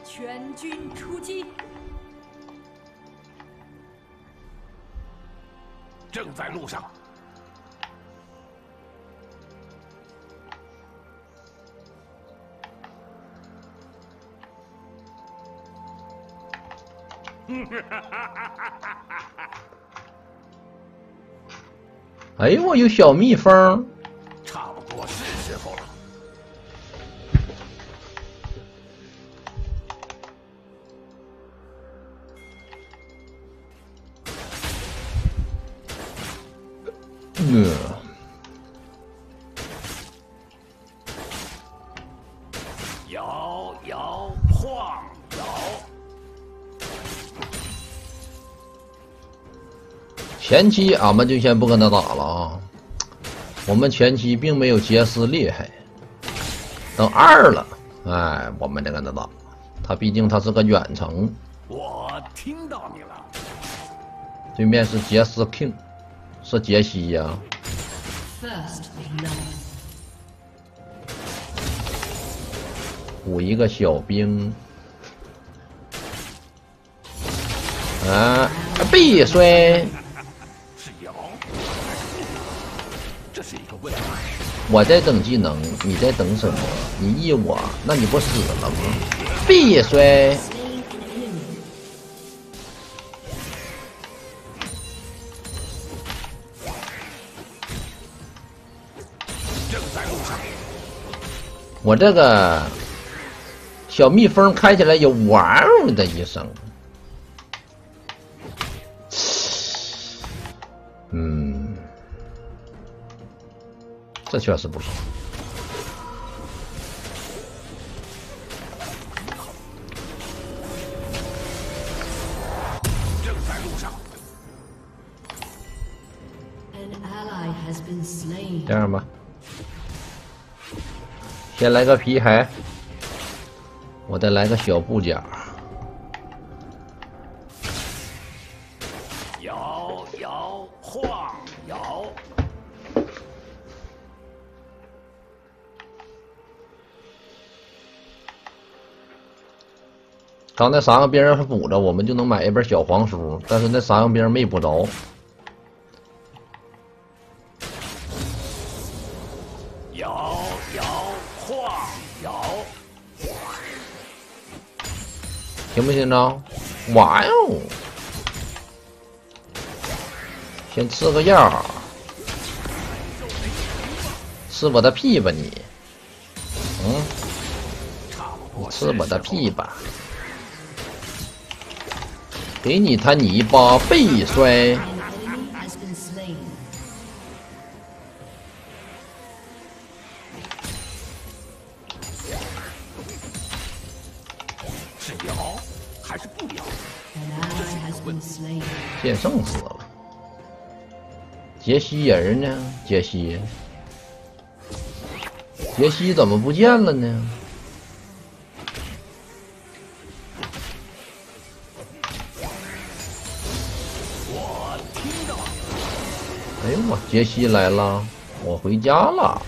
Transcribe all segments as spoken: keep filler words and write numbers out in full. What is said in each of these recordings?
全军出击！ 正在路上。 哎呦，我有小蜜蜂， 差不多是时候了。 嗯， 摇摇晃摇。 前期俺们就先不跟他打了啊，我们前期并没有杰斯厉害，等二了，哎，我们再跟他打，他毕竟他是个远程。 我听到你了。 对面是杰斯 King， 是杰西呀、啊。补一个小兵，啊，必摔。 是摇。这是一个问题。 我在等技能，你在等什么？你一我，那你不死了吗？必摔。我这个小蜜蜂开起来有哇哦的一声，嗯，这确实不行。 正在路上。 这样吧。先来个皮海，我再来个小布甲。 摇摇晃摇。 刚才三个兵还补着，我们就能买一本小黄书，但是那三个兵没补着。 摇摇晃摇。 听没听着？哇哟！先吃个药，吃我的屁吧你！嗯，吃我的屁吧！给你他泥巴背摔！ 是摇还是不摇？这是一个问题。 剑圣死了，杰西人呢？杰西，杰西怎么不见了呢？ 我听到你了。 哎呦我，杰西来了，我回家了。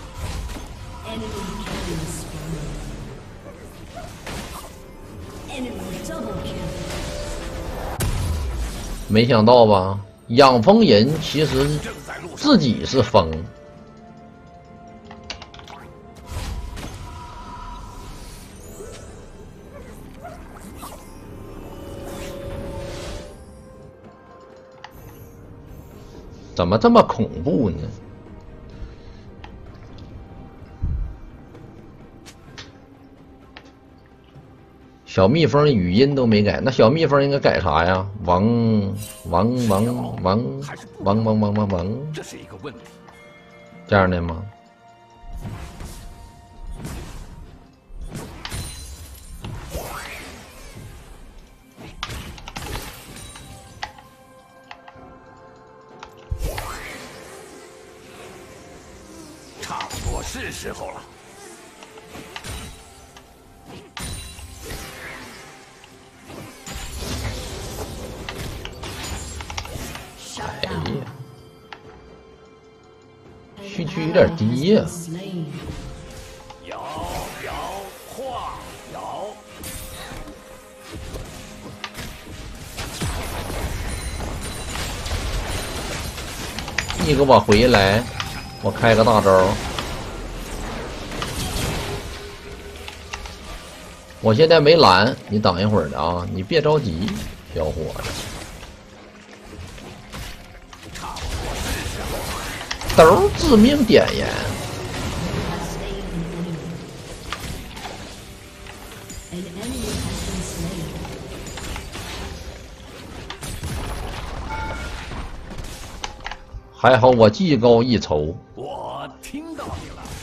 没想到吧，养蜂人其实自己是蜂。怎么这么恐怖呢？小蜜蜂语音都没改，那小蜜蜂应该改啥呀？王王王王王王王王王， 这是一个问题。 这样的吗？ 差不多是时候了。 哎呀，区区有点低呀、啊。 摇摇晃摇。 你给我回来，我开个大招。我现在没蓝，你等一会儿的啊，你别着急，小伙子。兜致命点烟。还好我技高一筹。 我听到你了。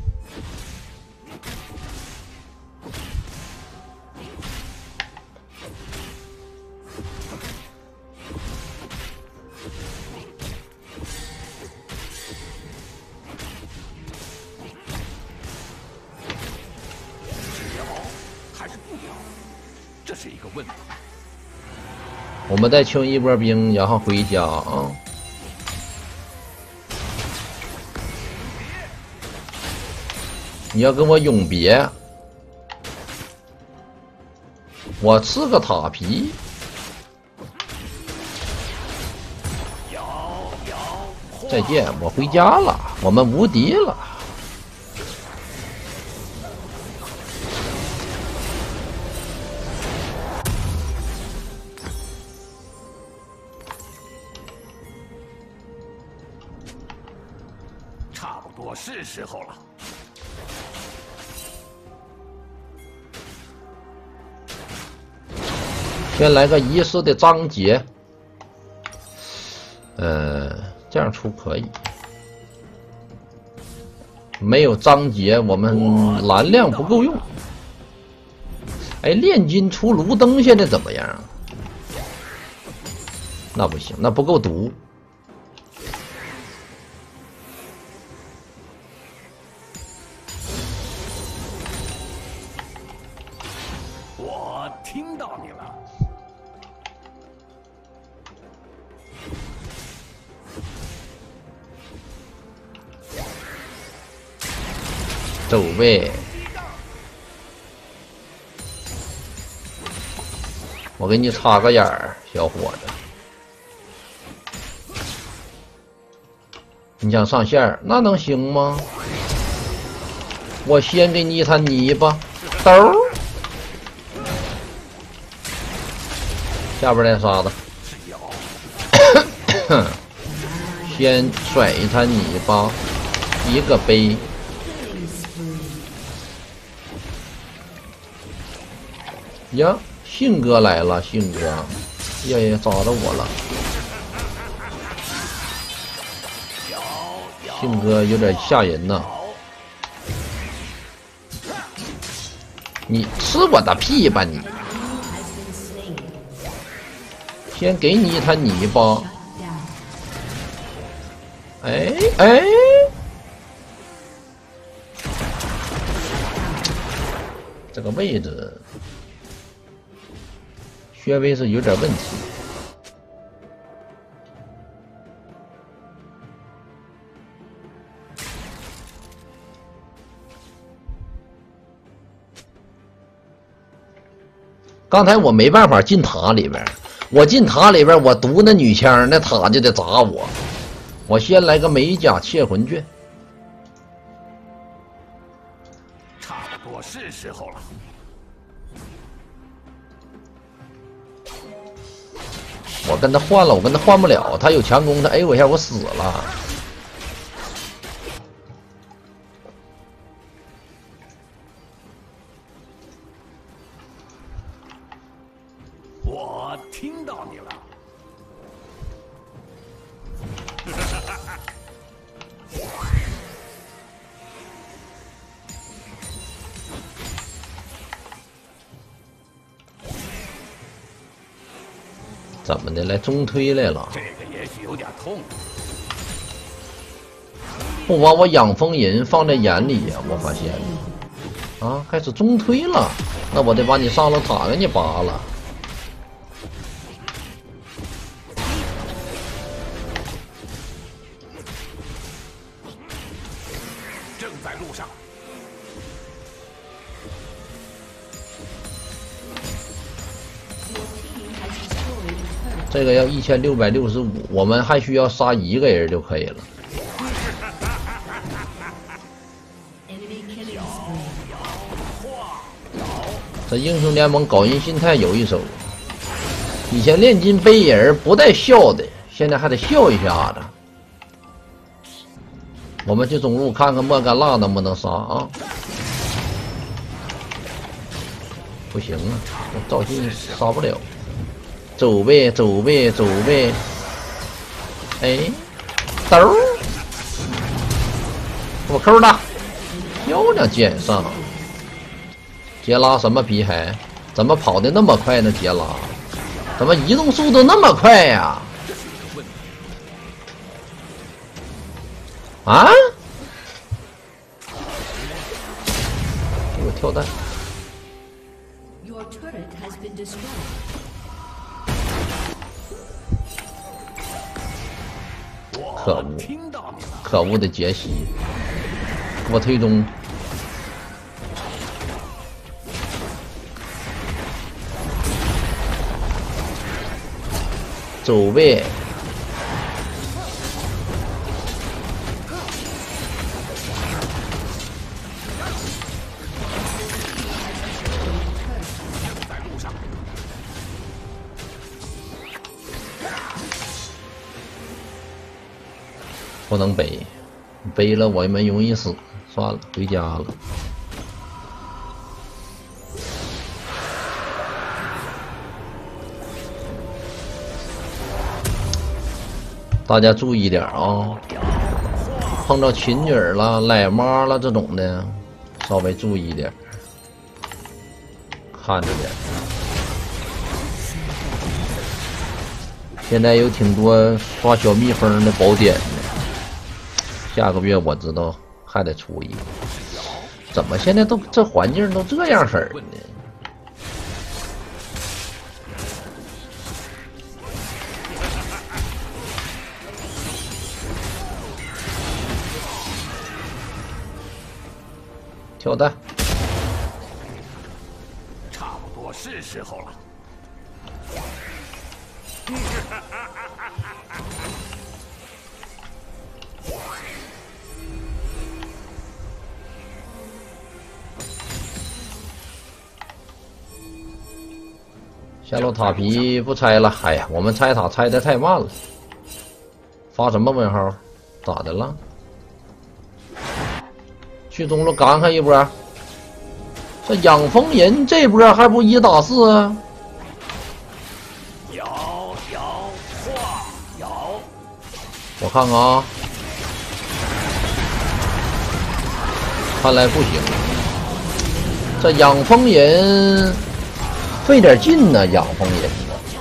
是要还是不要？这是一个问题。 我们再清一波兵，然后回家啊。你要跟我永别，我吃个塔皮。再见，我回家了，我们无敌了。 差不多是时候了。 先来个仪式的章节，呃，这样出可以。没有章节，我们蓝量不够用。哎，炼金出炉灯现在怎么样？那不行，那不够毒。 我听到你了。 走呗，我给你插个眼儿，小伙子。你想上线儿，那能行吗？我先给你一滩泥巴，兜儿，下边来杀的。先甩一滩泥巴，一个杯。呀，信哥来了，信哥，呀呀，找着我了。信哥有点吓人呐！你吃我的屁吧你！先给你一滩泥巴。哎哎，这个位置。薛微是有点问题。刚才我没办法进塔里边，我进塔里边，我读那女枪，那塔就得砸我。我先来个美甲窃魂卷。 差不多是时候了。 我跟他换了，我跟他换不了，他有强攻，他 A 我一下，我死了。 我听到你了。 怎么的？来中推来了？ 这个也许有点痛。 不把我养蜂银放在眼里呀、啊！我发现啊，开始中推了，那我得把你上楼塔给你拔了。 正在路上。 这个要一千六百六十五，我们还需要杀一个人就可以了。这英雄联盟搞人心态有一手，以前炼金背人不带笑的，现在还得笑一下子。我们去中路看看莫甘娜能不能杀啊？不行啊，我赵信杀不了。走呗，走呗，走呗。哎，兜儿，我扣了，漂亮剑上。杰拉什么皮海？怎么跑得那么快呢？杰拉，怎么移动速度那么快呀？啊！给我跳弹！可恶！可恶的杰西！给我推中！走呗！不能背，背了我们容易死。算了，回家了。大家注意点啊！碰到琴女了、奶妈了这种的，稍微注意点，看着点。现在有挺多刷小蜜蜂的宝典的，下个月我知道还得出一个。怎么现在都这环境都这样式儿呢？跳弹， 差不多是时候了。 下路塔皮不拆了，哎呀，我们拆塔拆的太慢了。发什么问号？咋的了？去中路赶开一波，这养蜂人这波还不一打四啊？ 摇摇晃摇， 我看看啊，看来不行。这养蜂人费点劲呢，养蜂人，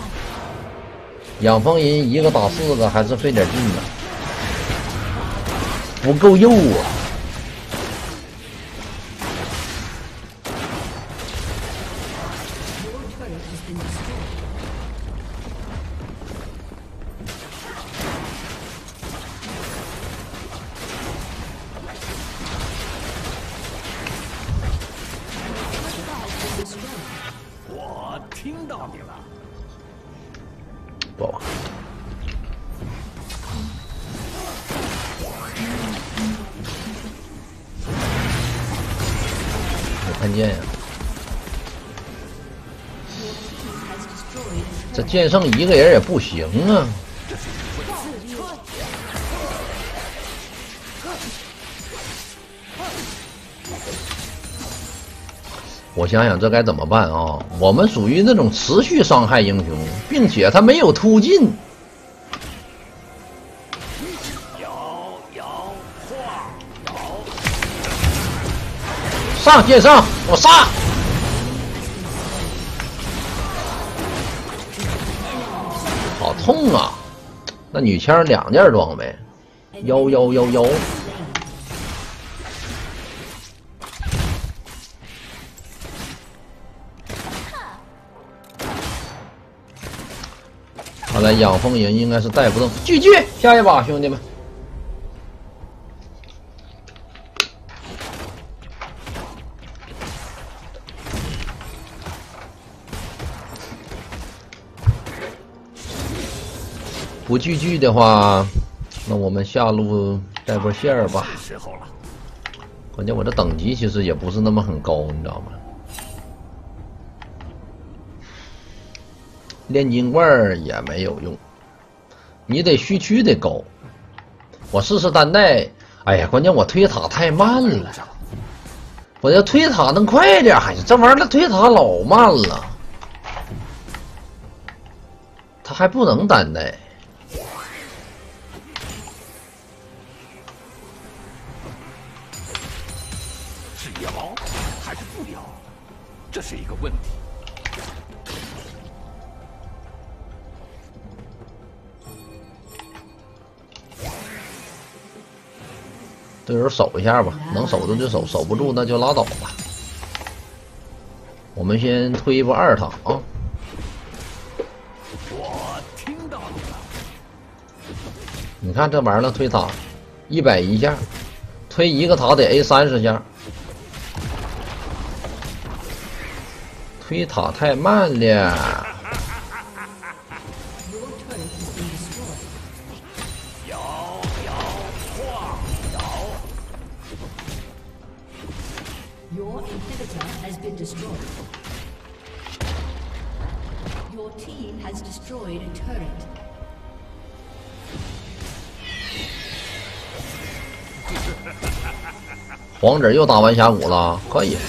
养蜂人一个打四个还是费点劲呢，不够肉啊。 我听到你了。 不好看。没看见呀、啊？这剑圣一个人也不行啊。我想想这该怎么办啊？我们属于那种持续伤害英雄，并且他没有突进。 摇摇晃摇， 上剑圣，我杀！好痛啊！那女枪两件装备，幺幺幺幺。看来养蜂人应该是带不动，继续下一把，兄弟们。 不聚聚的话，那我们下路带波线儿吧。 是时候了。 关键我这等级其实也不是那么很高，你知道吗？炼金罐也没有用，你得虚区得高。我试试单带，哎呀，关键我推塔太慢了。我要推塔能快点，还是这玩意儿推塔老慢了。他还不能单带。 是摇还是不摇？这是一个问题。 队友守一下吧，能守住就守，守不住那就拉倒吧。我们先推一波二塔啊！ 我听到了。 你看这玩意儿推塔，一百一下，推一个塔得 A 三十下，推塔太慢了。 Your inhibitor has been destroyed. Your team has destroyed a turret. 黄子又打完峡谷了，可以。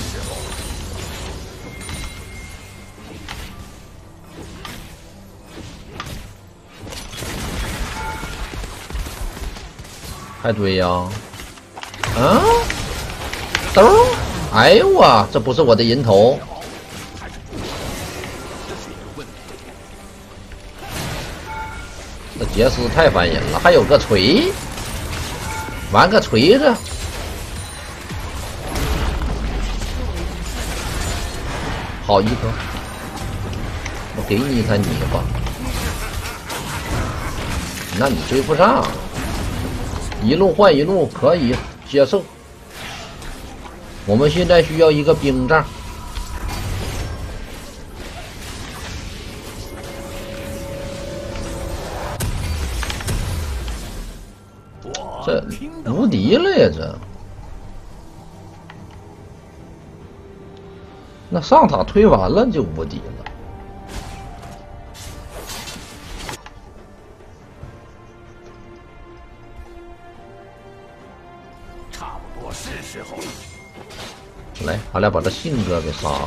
还追呀？啊？兜儿？哎呦我，这不是我的人头。这杰斯太烦人了，还有个锤，玩个锤子。好一颗，我给你一滩泥巴，那你追不上，一路换一路可以接受。我们现在需要一个兵杖，这无敌了呀！这那上塔推完了就无敌了。 差不多是时候了。 来，俺俩把这信哥给杀了。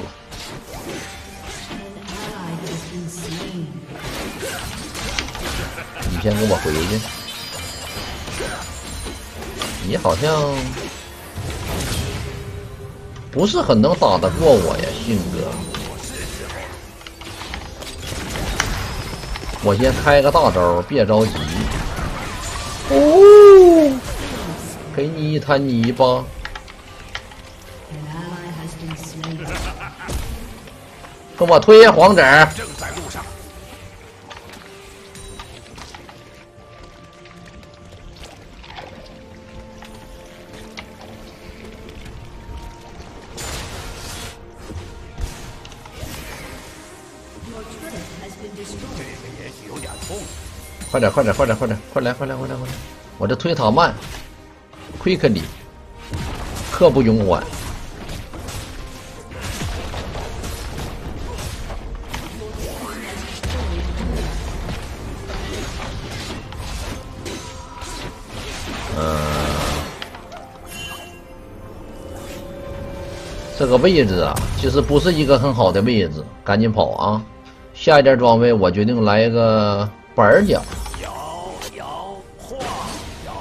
你先给我回去。你好像不是很能打得过我呀，信哥。我先开个大招，别着急。哦，给你一滩泥巴。跟我推黄子， 正在路上。这个也许有点痛。 快点，快点，快点，快点，快来，快来，快来，快来！我这推塔慢 ，quickly， 刻不容缓。这个位置啊，其实不是一个很好的位置，赶紧跑啊！下一件装备我决定来一个板甲。 摇摇晃摇。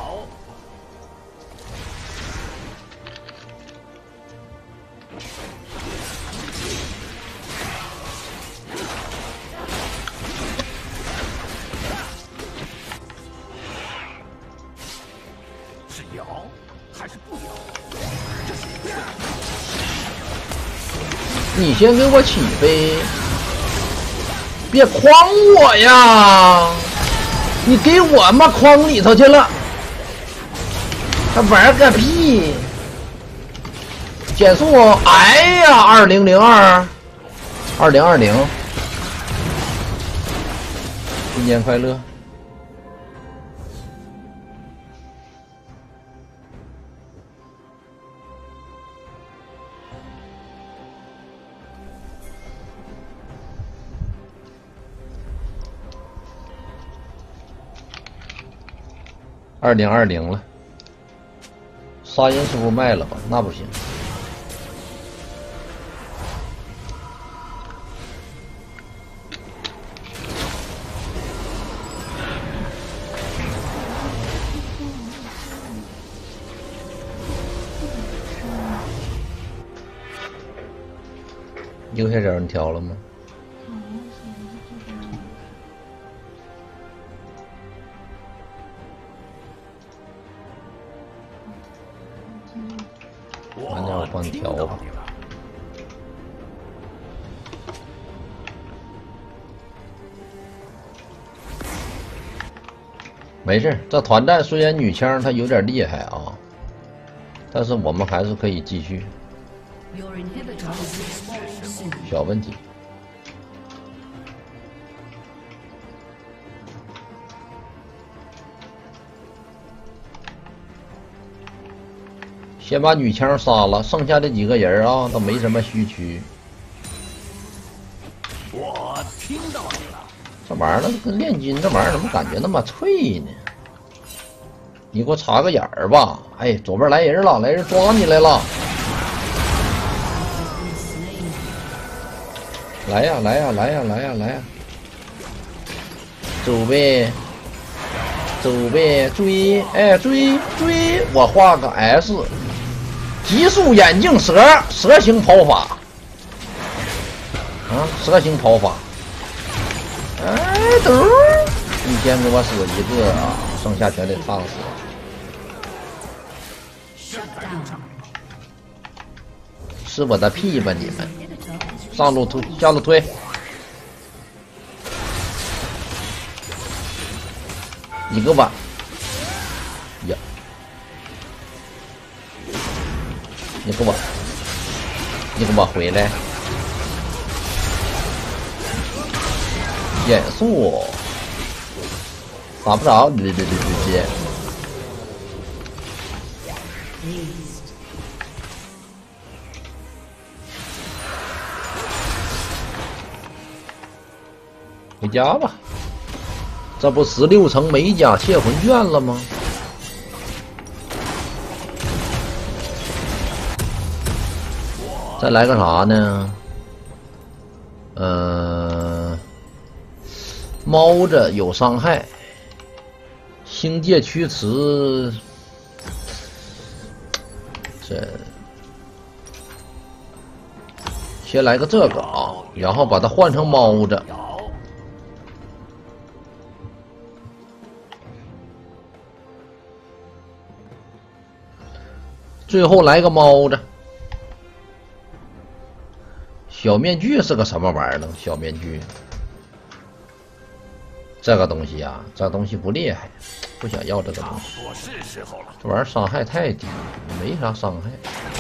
是摇还是不摇？这是一个问题。 你先给我起飞，别诓我呀！你给我妈诓里头去了，还玩个屁！减速，哎呀，二零零二，二零二零，新年快乐！ 二零二零了，杀人是不是卖了吧？那不行。右下角你调了吗？完了，我帮你调吧。没事，这团战虽然女枪她有点厉害啊，但是我们还是可以继续。小问题。先把女枪杀了，剩下的几个人啊都没什么虚区。 我听到你了。 这玩意儿跟炼金这玩意儿怎么感觉那么脆呢？你给我插个眼儿吧！哎，左边来人了，来人抓你来了！来呀来呀来呀来呀来呀！走呗，走呗，追！哎，追追！我画个 S。极速眼镜蛇蛇形跑法啊，蛇形跑法，哎，嘟，你先给我死一个啊，剩下全得烫死。吃我的屁吧你们！上路推，下路推。你给我呀！你给我，你给我回来！减速，打不着，你这这这这。回家吧，这不十六层美甲窃魂卷了吗？再来个啥呢？呃，猫着有伤害，星界驱驰，这先来个这个啊，然后把它换成猫着。最后来个猫着。小面具是个什么玩意儿呢？小面具，这个东西呀、啊，这东西不厉害，不想要这个东西。这玩意儿伤害太低，没啥伤害。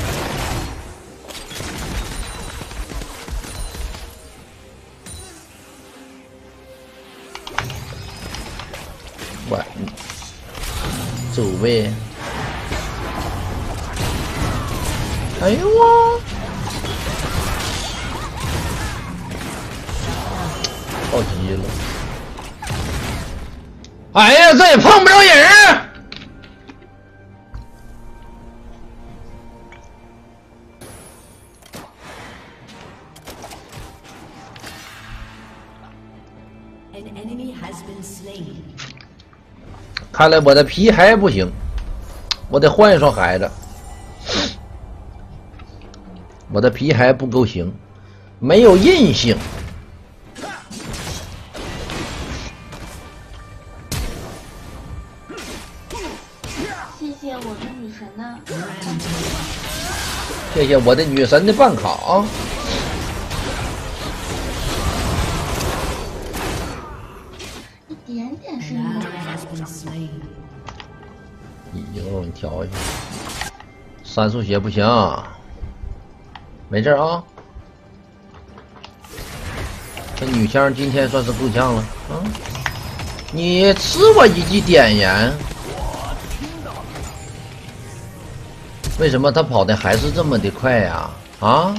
喂，走呗。哎呦我！着急了！哎呀，这也碰不着人！看来我的皮还不行，我得换一双鞋子。我的皮还不够行，没有韧性。谢谢我的女神的办卡啊！ 一点点声音。 已经你调一下，三速鞋不行，没事啊。这女枪今天算是够呛了啊！你吃我一记点烟。为什么他跑的还是这么的快呀？啊？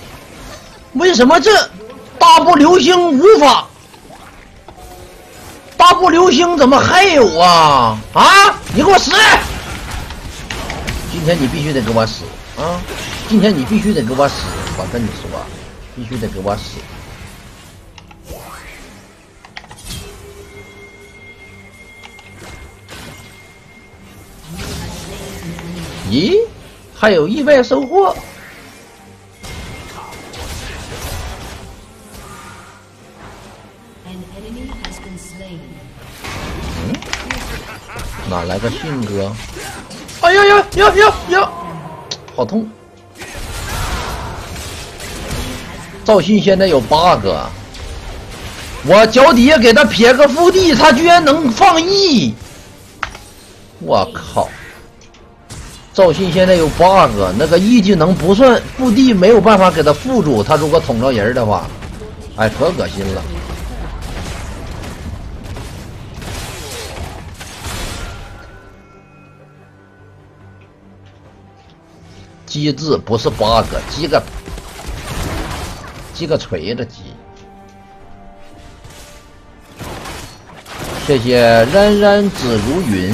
为什么这大步流星无法大步流星怎么还有啊？啊！你给我死！今天你必须得给我死啊！今天你必须得给我死！我跟你说，必须得给我死！咦，还有意外收获！嗯，哪来个迅哥？哎呀呀呀呀呀！好痛！赵信现在有 bug， 我脚底下给他撇个腹地，他居然能放 E！ 我靠！赵信现在有 bug， 那个 E 技能不算腹地，没有办法给他附住。他如果捅着人的话，哎，可恶心了。机智不是 bug， 鸡个鸡个锤子鸡。谢谢冉冉子如云。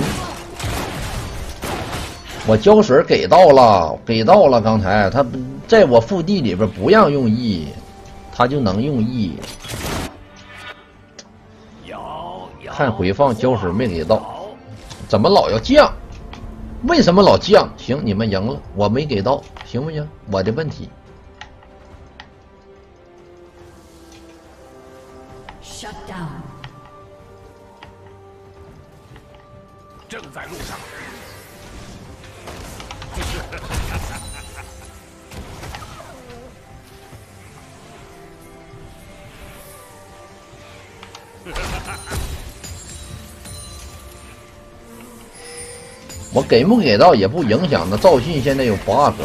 我胶水给到了，给到了。刚才他在我腹地里边不让用 E， 他就能用 E。看回放胶水没给到，怎么老要降？为什么老降？行，你们赢了，我没给到，行不行？我的问题。 Shut down。 正在路上。 我给不给到也不影响的。赵信现在有 bug，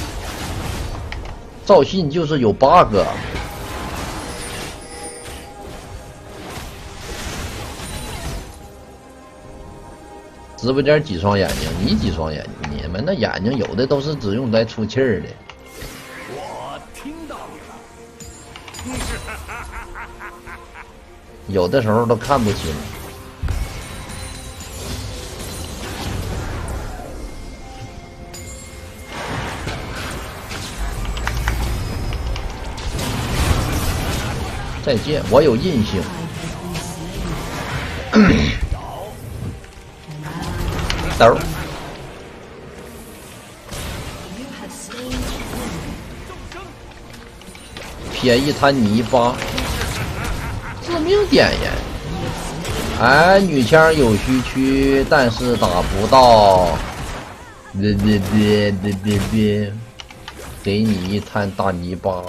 赵信就是有 bug。直播间几双眼睛？你几双眼睛？你们那眼睛有的都是只用来出气儿的。 我听到你了。 有的时候都看不清。再见，我有印性。兜。撇一滩泥巴，致命点烟。哎，女枪有虚区，但是打不到。别别别别别别，给你一滩大泥巴。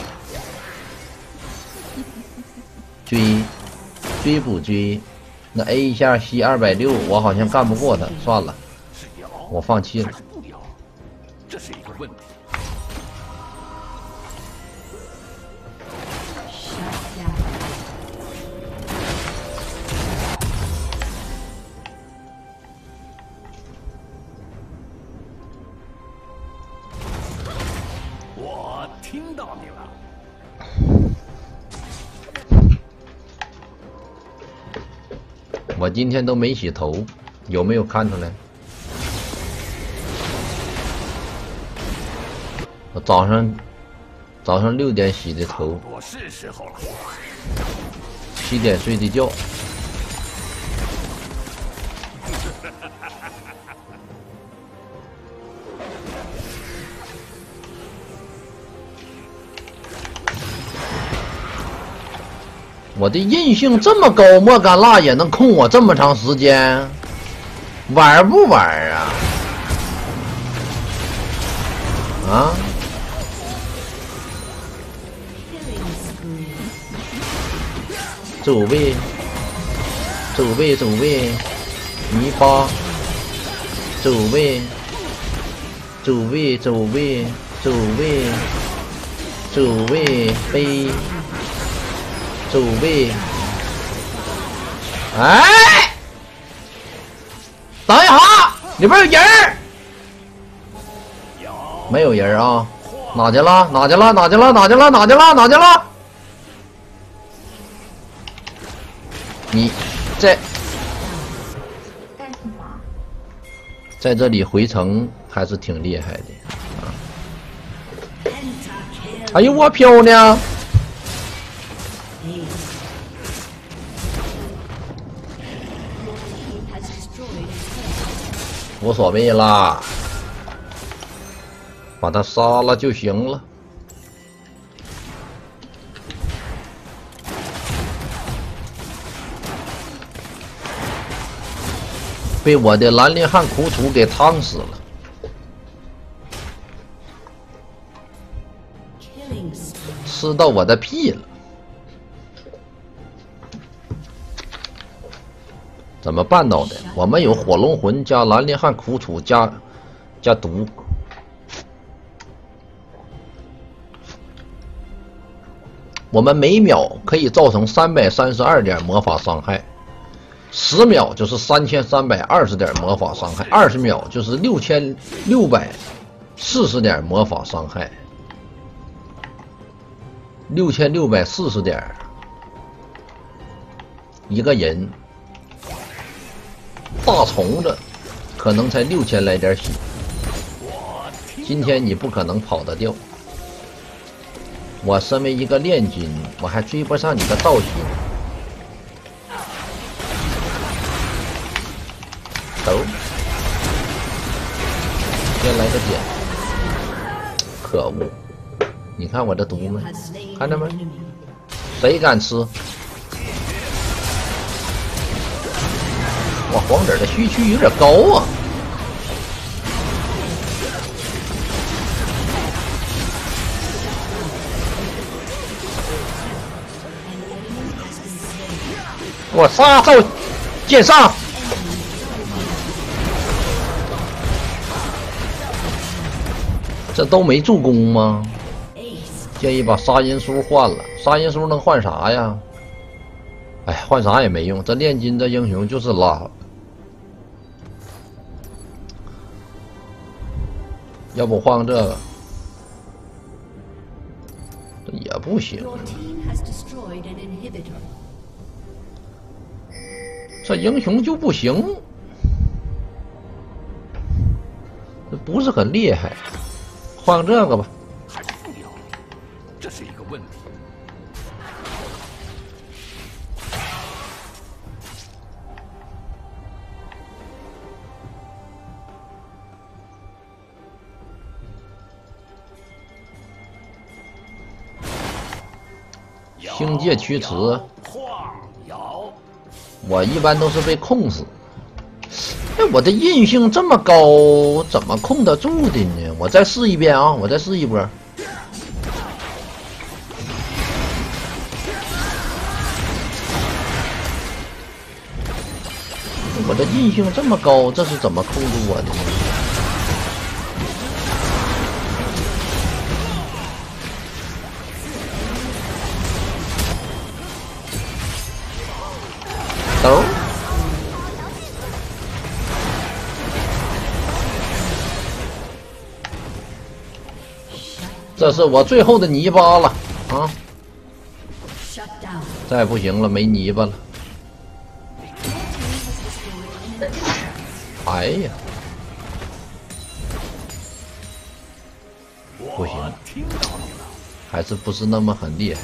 追，追不追？那 A 一下吸二百六，我好像干不过他，算了，我放弃了。 这是一个问题。我听到你了。 我今天都没洗头，有没有看出来？我早上早上六点洗的头， 我是时候了。 七点睡的觉。我的韧性这么高，莫甘辣也能控我这么长时间，玩不玩啊？啊？走位，走位，走位，泥巴，走位，走位，走位，走位，走位，飞。走位，哎，等一下，里边有人儿，没有人啊？哪去了？哪去了？哪去了？哪去了？哪去了？哪去了？你在干什么？ 在这里回城还是挺厉害的啊！哎呦，我漂亮！无所谓啦，把他杀了就行了。被我的兰陵汉苦楚给烫死了。吃到我的屁了！怎么办到的？我们有火龙魂加兰陵汉苦楚加加毒。我们每秒可以造成三百三十二点魔法伤害。十秒就是三千三百二十点魔法伤害，二十秒就是六千六百四十点魔法伤害，六千六百四十点，一个人，大虫子可能才六千来点血，今天你不可能跑得掉。我身为一个炼金，我还追不上你的道心。走，先来个点，可恶！你看我的毒没？看着没？谁敢吃？哇，黄子的虚区有点高啊！我杀招剑上！这都没助攻吗？建议把杀阴书换了。杀阴书能换啥呀？哎，换啥也没用。这炼金这英雄就是拉，要不换这个，这也不行。这英雄就不行，这不是很厉害。换这个吧， 还是不要？这是一个问题。 星界驱驰，我一般都是被控死。哎，我的韧性这么高，怎么控得住的呢？我再试一遍啊！我再试一波。我的韧性这么高，这是怎么控住我的呢？走。这是我最后的泥巴了啊！再不行了，没泥巴了。哎呀，不行，还是不是那么很厉害。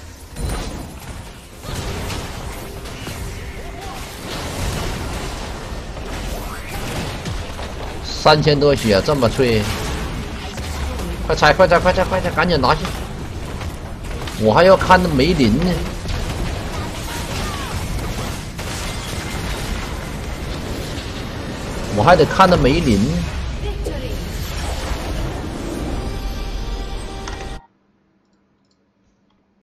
三千多血，这么脆。快拆！快拆！快拆！快拆！赶紧拿下！我还要看那梅林呢。我还得看那梅林。